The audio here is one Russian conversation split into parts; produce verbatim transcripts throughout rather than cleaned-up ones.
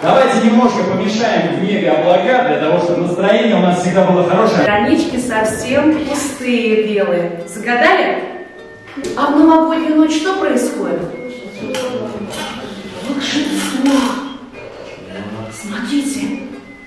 Давайте немножко помешаем в мега облака, для того, чтобы настроение у нас всегда было хорошее. Странички совсем пустые, белые. Загадали? А в новогоднюю ночь что происходит? Волшебство. Смотрите.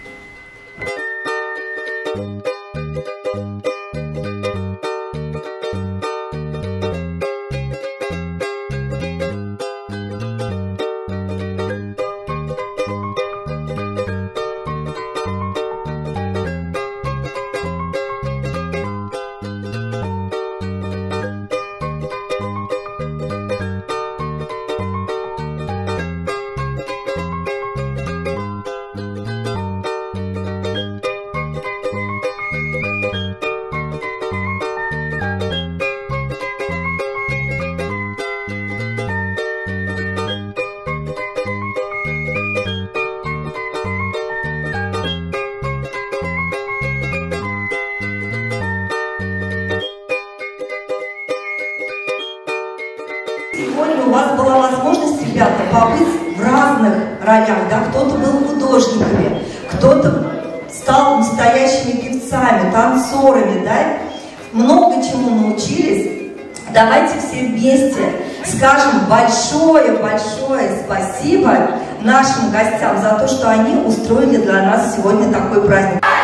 Сегодня у вас была возможность, ребята, побыть в разных ролях, да, кто-то был художниками, кто-то стал настоящими певцами, танцорами, да, много чему научились. Давайте все вместе скажем большое-большое спасибо нашим гостям за то, что они устроили для нас сегодня такой праздник.